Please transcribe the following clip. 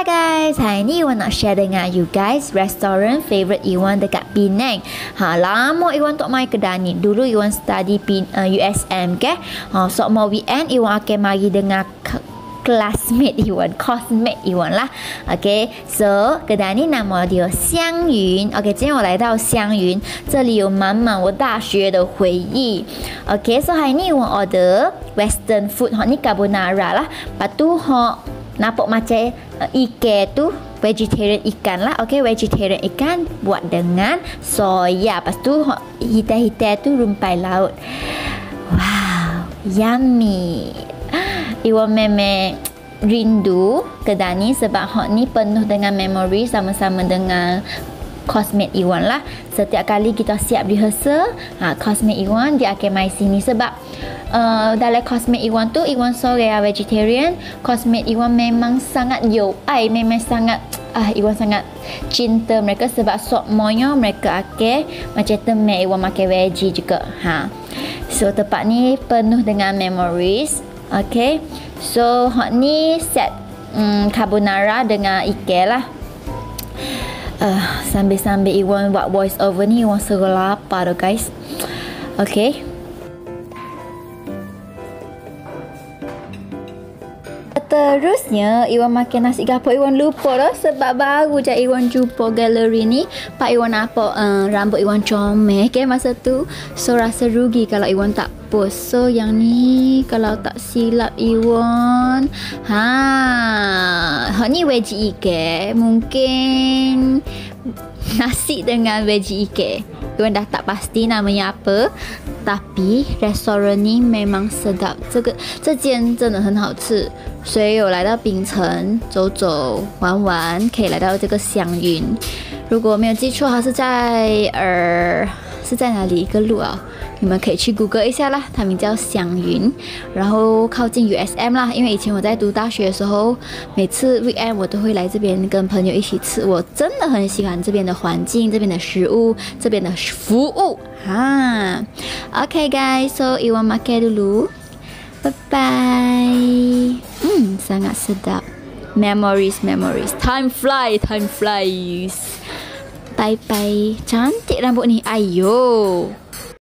Hi guys, hari ni Iwan nak share dengan you guys restoran favorite Iwan dekat Penang. Lama Iwan tak main kedai ni. Dulu Iwan study USM ke. So mau weekend Iwan akan mari dengan classmate Iwan, cosmate Iwan lah。OK， so kedai ni nama dia香云。OK， 今天我来到香云，这里有满满我大学的回忆。OK， so hari ni Iwan order Western food. Hak ni carbonara lah. Lepas tu nampak macam ikan tu vegetarian ikan lah. Okay, vegetarian ikan buat dengan soya. Lepas tu hitam-hitam tu rumpai laut. Wow, yummy. Iwan memang rindu kedai ni sebab hak ni penuh dengan memori sama-sama dengan cosmate Iwan lah. Setiap kali kita siap rehearsal, cosmate Iwan dia akan mai sini sebab dalam cosmate Iwan tu Iwan seorang vegetarian. Cosmate Iwan memang sangat memang sangat Iwan sangat cinta mereka sebab semuanya mereka akan macam teman Iwan makan veggie juga. So tempat ni penuh dengan memories. Okay, so hak ni set carbonara dengan ikan lah. Sambil-sambil Iwan buat voice over ni Iwan serba lapar tu guys. Okay, terusnya Iwan makan nasi gapo. Iwan lupa dah sebab baru je Iwan jumpa galeri ni. Pak Iwan nampak rambut Iwan comel ke masa tu. So rasa rugi kalau Iwan tak post. So yang ni kalau tak silap Iwan hak ni veggie ikan. Mungkin nasi dengan veggie ikan. Iwan dah tak pasti namanya apa. Tapi restoran ni memang sedap. 这间真的很好吃。所以有来到槟城走走玩玩，可以来到这个香云。如果没有记错，它是在哪里一个路啊？你们可以去 Google 一下啦，它名叫香云，然后靠近 USM 啦。因为以前我在读大学的时候，每次 weekend 我都会来这边跟朋友一起吃。我真的很喜欢这边的环境、这边的食物、这边的服务。OK guys, so Iwan makan dulu. Bye bye. Sangat sedap. Memories. Time flies. Bye bye. Cantik rambut ni. Ayo.